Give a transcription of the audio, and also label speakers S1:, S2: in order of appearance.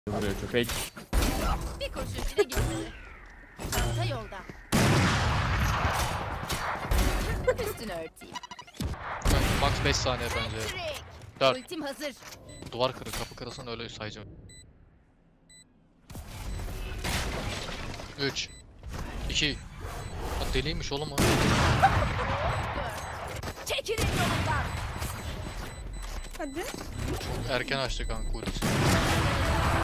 S1: Vuruyor köpek.
S2: Bir kurşun bile gitmedi. Çanta yolda. Üstünü örteyim.
S3: Max 5 saniye bence.
S2: Trick.
S3: 4.
S2: Ultim hazır.
S3: Duvar kırı, kapı kırılsın öyle sayacağım. 3 2 deliymiş oğlum o.
S2: Çekilin yolundan.
S4: Hadi.
S3: Çok erken açtı kanka ultisi.